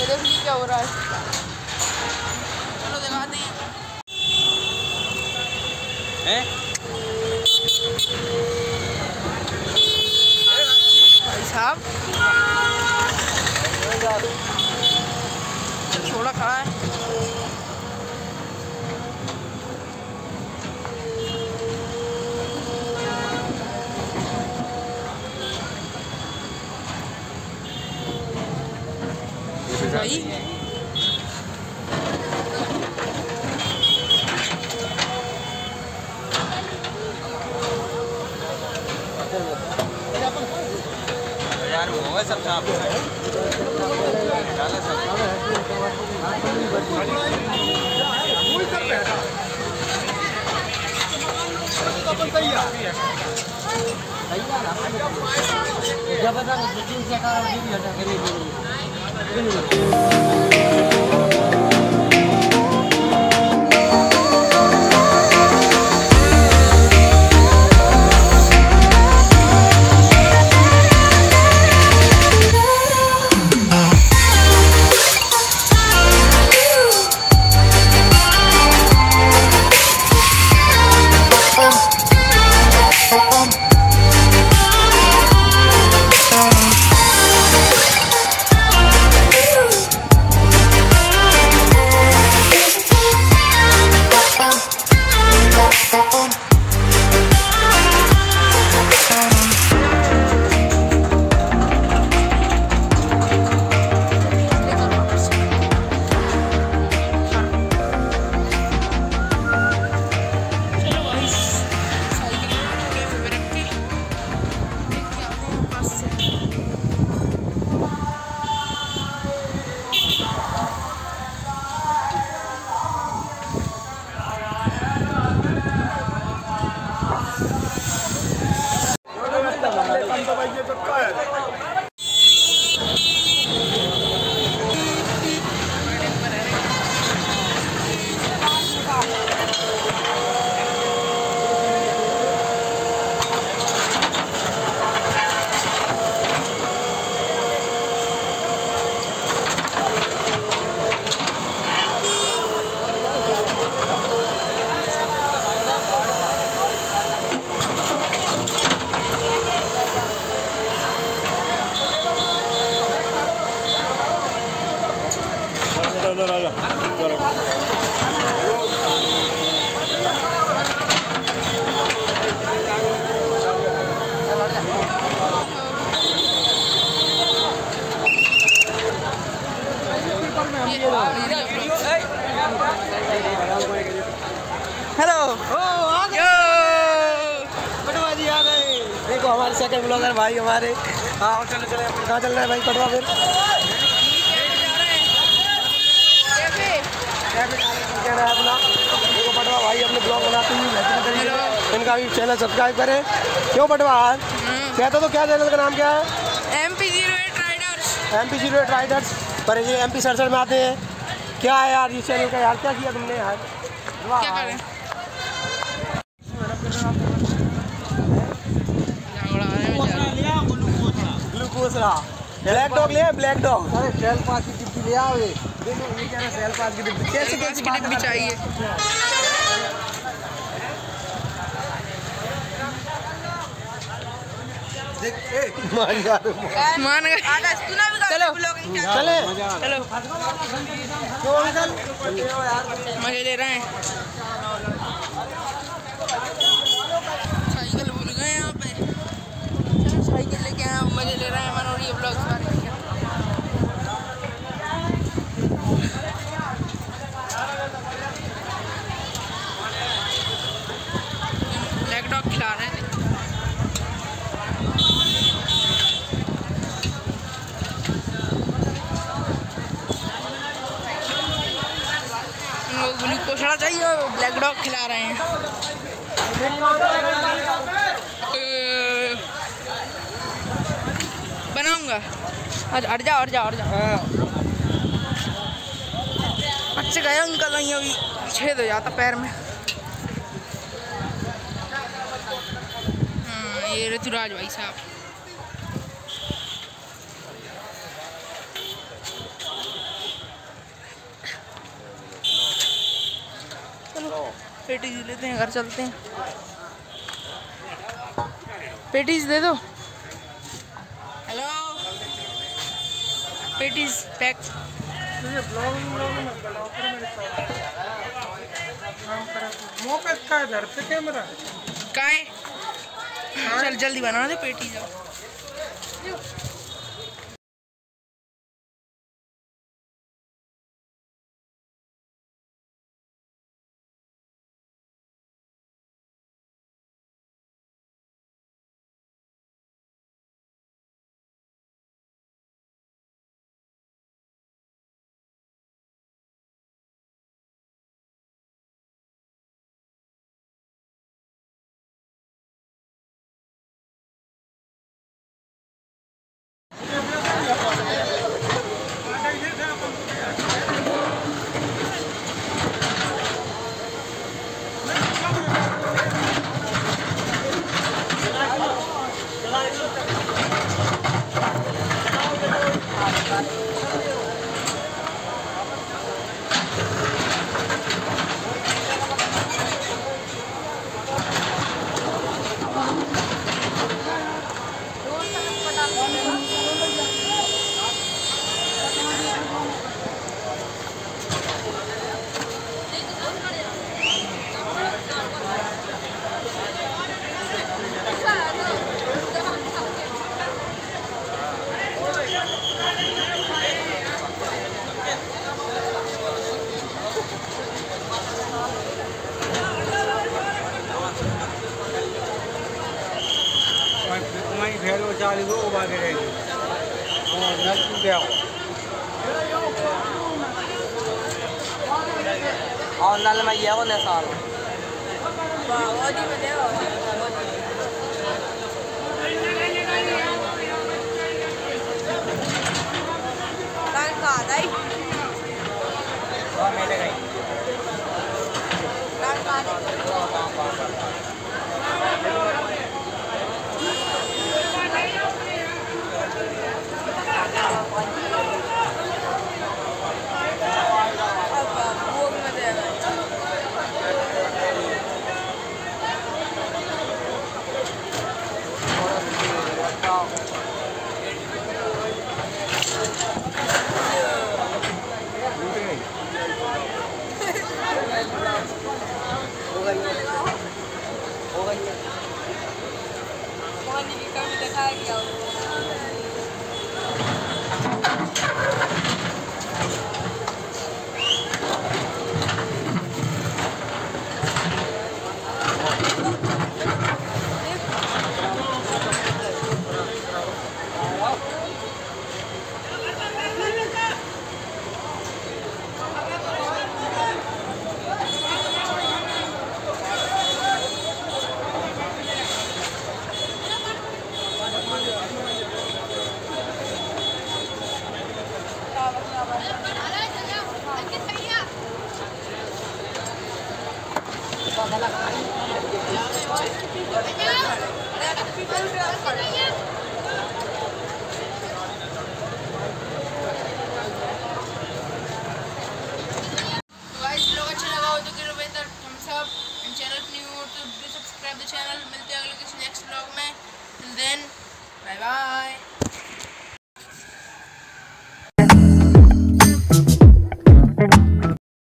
देखिए क्या हो रहा है। चलो दिखाते हैं। भाई साहब छोड़ा खड़ा है। भाई यार वो है सब साफ डाला सब हेलो पटवा जी आ गए। देखो हमारे सेकंड ब्लॉगर भाई हमारे। हाँ चलो चले कहाँ चल रहे हैं भाई पटवा फिर अपना देखो पटवा भाई अपने ब्लॉग बनाते हैं बेहतरीन तरीके से। इनका भी चैनल सब्सक्राइब करें। क्यों पटवा कहते तो क्या चैनल का नाम क्या है? MP08 Riders. MP08 Riders. पर ये MP सड़सठ में आते हैं। क्या है यार इस चैनल का यार क्या किया तुमने यार? क्या करें? ग्लूकोज रहा ब्लैक डॉग ले ब्लैक डॉग। अरे सेल पास की डिब्बी ले आओ। ये देखो ये क्या है सेल पास की डिब्बी। कैसे कैसे की डिब्बी चाहिए? मान गए। चलो चले चलो मजे ले रहे हैं। साइकिल भूल गए यहाँ पे। साइकिल लेके आए मजे ले रहे हैं मनोरी ब्लॉग्स वाले। ब्लैक डॉग खिला रहे हैं। ग्लूकोज चाहिए ब्लैक डॉग खिला रहे हैं। बनाऊंगा हट जाओ हट जाओ हट जाओ। अच्छे गए अंकल नहीं अभी छेद हो जाता पैर में। ये ऋतुराज भाई साहब। पेटीज लेते हैं, घर चलते हैं। पेटीज दे दो। Hello, patties pack. कैमरा का है? चल जल्दी बना दे पेटीज। भेलो चाली गो बागे रहेगी और नल गया और नल में ये वाले साल सब्सक्राइब द चैनल। मिलते हैं अगले किसी नेक्स्ट ब्लॉग में। Till then bye bye.